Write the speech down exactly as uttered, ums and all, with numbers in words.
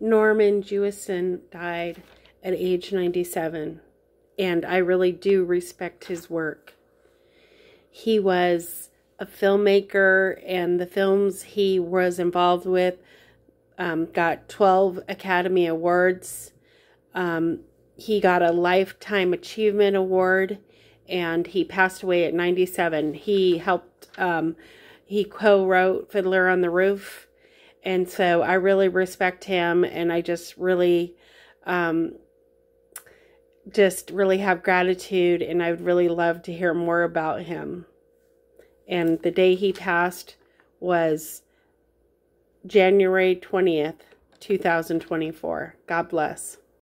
Norman Jewison died at age ninety-seven, and I really do respect his work. He was a filmmaker, and the films he was involved with um, got twelve Academy Awards. Um, he got a Lifetime Achievement Award, and he passed away at ninety-seven. He helped, um, he co-wrote Fiddler on the Roof, and so I really respect him, and I just really, um, just really have gratitude, and I would really love to hear more about him. And the day he passed was January twentieth, two thousand twenty-four. God bless.